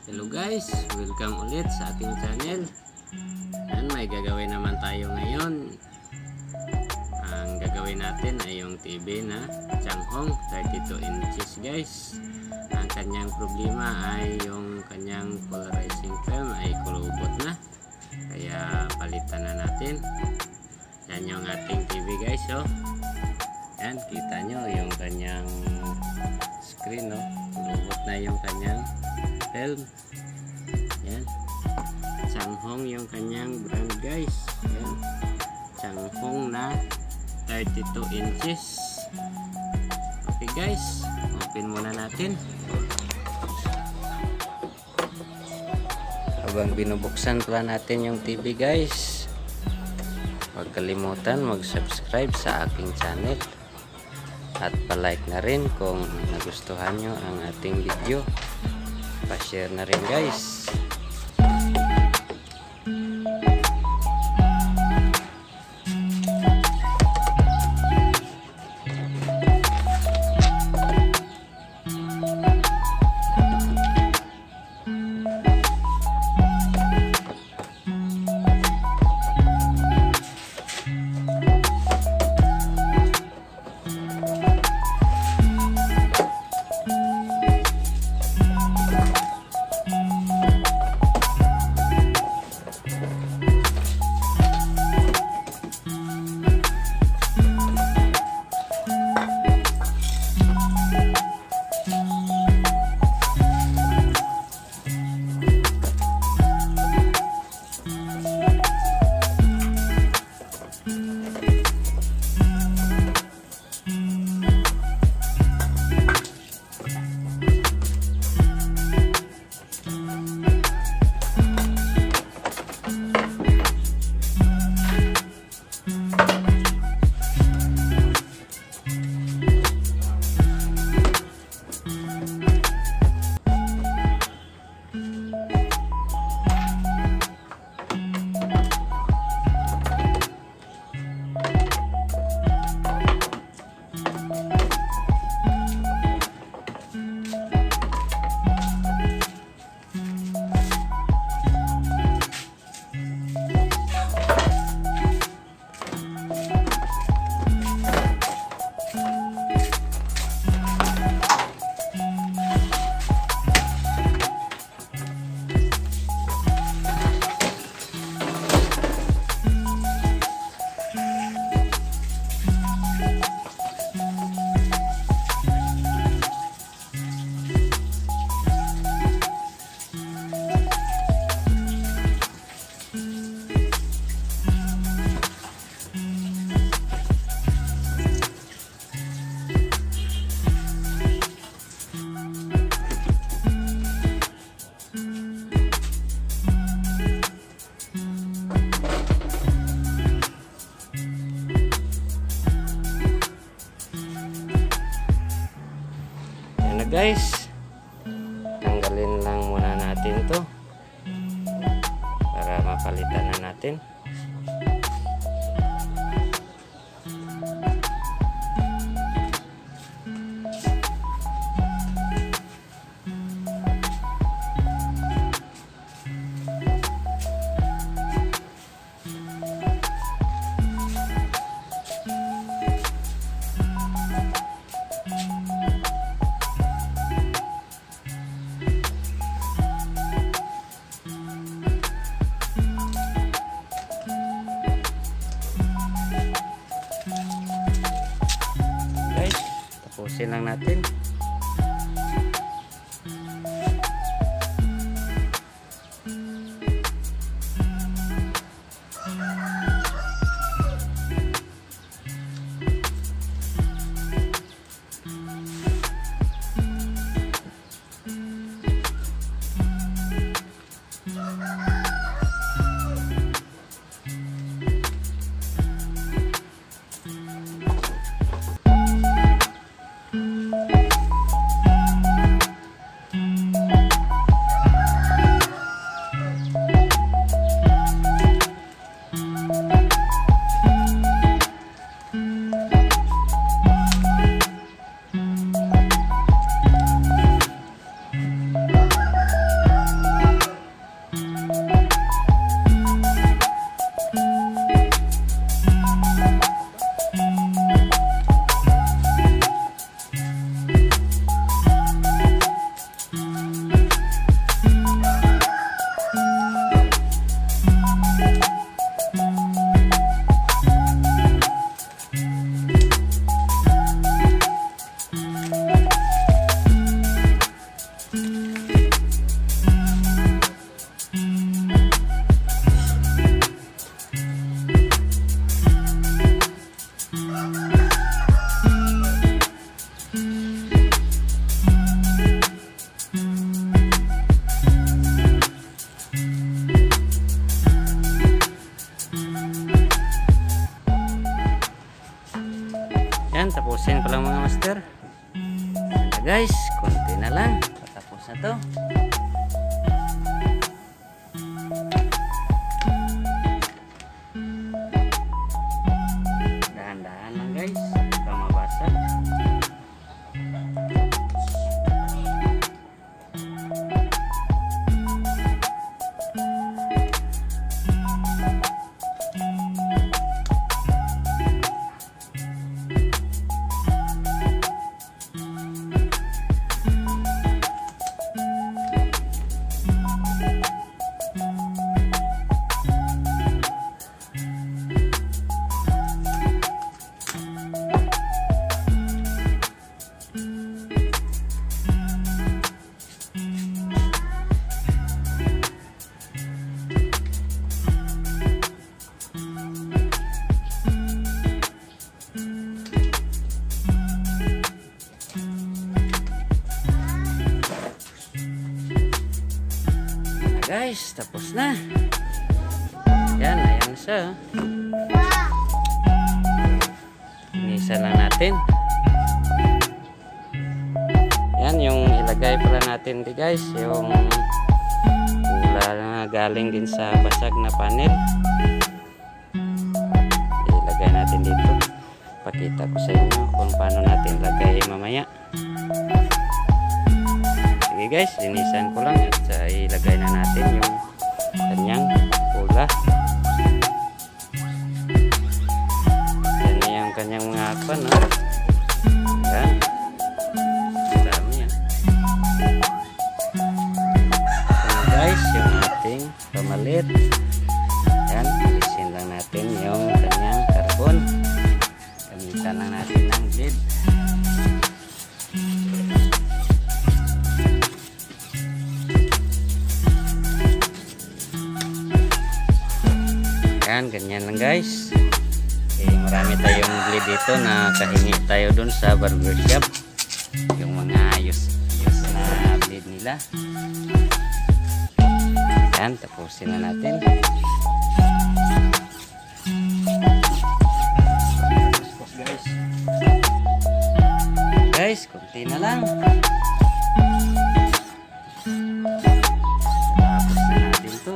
Hello guys, welcome ulit sa ating channel. Yan, may gagawin naman tayo ngayon. Ang gagawin natin ay yung TV na Changhong 32 inches guys. Ang kanyang problema ay yung kanyang polarizing film ay kulubot na. Kaya palitan na natin. Yan yung ating TV guys. Oh. Yan, kita nyo yung kanyang screen. Oh. Kulubot na yung kanyang film. Yan, Changhong yung kanyang brand guys. Yan, Changhong na 32 inches. Okay guys, open muna natin. Habang binubuksan pala natin yung TV guys, huwag kalimutan mag-subscribe sa aking channel at pa-like na rin kung nagustuhan nyo ang ating video. Pa-share na rin guys. Guys, tanggalin lang muna natin to para mapalitan na natin. Tapusin lang natin. Yan, tapusin ko lang mga master. Yan na guys, konti na lang. Patapos na to. Dahan-dahan lang guys, baka mabasag. Guys, tapos na. Yan, ayan siya. Inisa lang natin. Yan, yung ilagay pala natin di guys, yung pula na galing din sa basag na panel. Ilagay natin dito. Pakita ko sa inyo kung paano natin lagay mamaya. Sige guys, linisan ko lang at ilagay na natin yung kanyang pula. Yan na yung kanyang mga akpan, no? Yan. Ang dami yan. Ito guys, yung ating pamalit. Yan, alisin lang natin yung kanyang carbon. Gamitan lang natin ng lead. Yan, ganyan lang guys. Marami tayong blade dito na kahingi tayo dun sa barbershop. Yung mga use na blade nila. Yan, tapusin na natin. Guys, konti na lang. Tapos na natin to.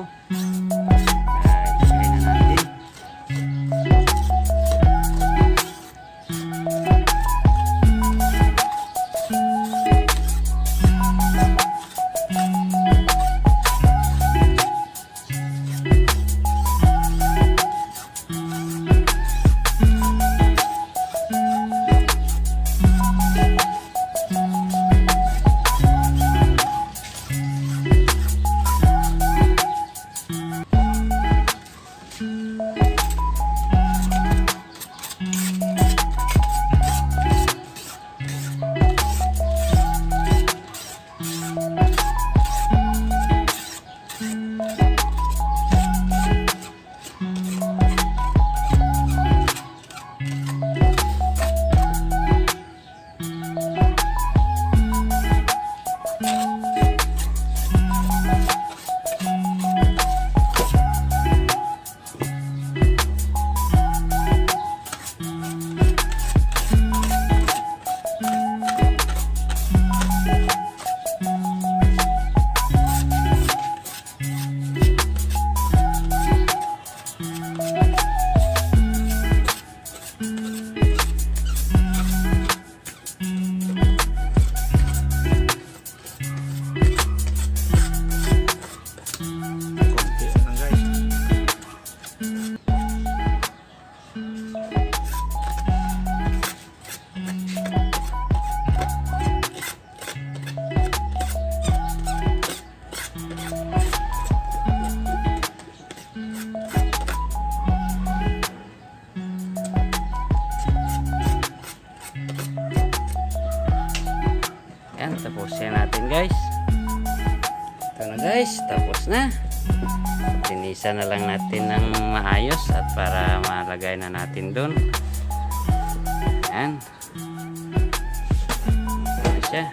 Yan, tapusin natin guys. Ito na guys, tapos na. Tinisa na lang natin ng maayos at para malagay na natin doon. Yan. Ito siya.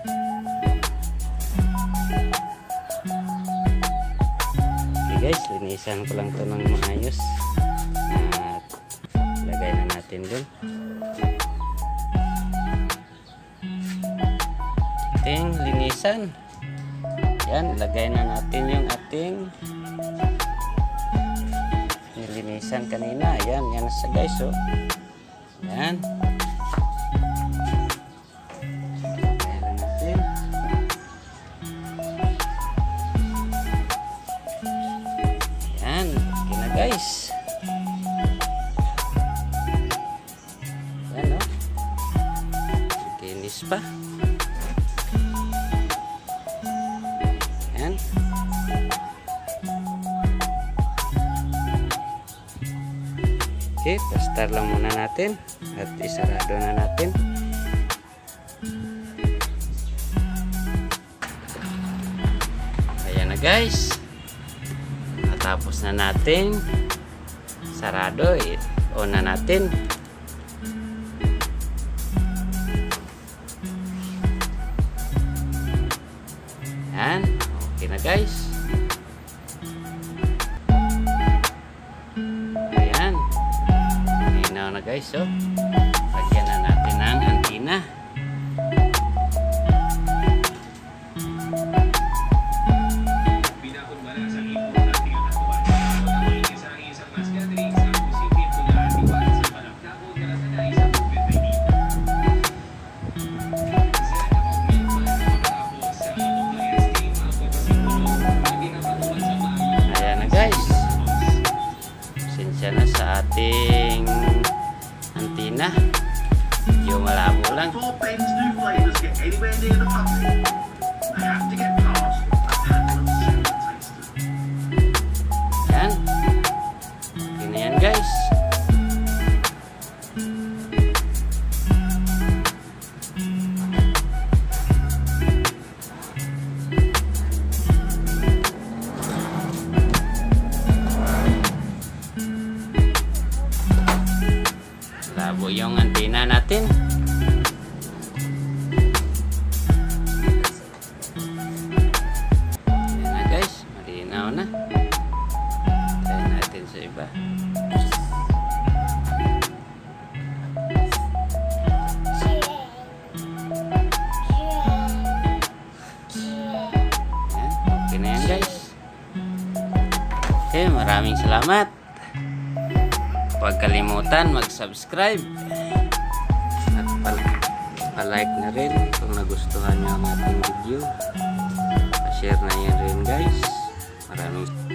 Okay guys, linisan ko lang ito ng maayos. At lagay na natin doon. nilinisan. Yan, ilagay na natin yung ating nilinisan kanina. Yan, yan na siya guys. Oh. Yan. Ilagay na natin. Yan, okay na guys. Yan, oh. Kinis pa. Yan. Okay, pastar lang muna natin at isarado na natin. Ayan na guys. Natapos na natin. Sarado, on na natin. Yan, okay na guys. Ayan, malinaw na guys. Oh. Lagyan na natin ng antina. Pasensya na sa ating antina. Medyo malabo lang. Yan. Okay na yan guys. Labo yung antina natin. Ayan na guys, malinaw na. Tayo natin sa iba. Ayan, okay na yan guys. Okay, maraming salamat. Huwag kalimutan mag-subscribe at pa-like na rin kung nagustuhan nyo ang ating video. Pa-share na yan rin guys. Maraming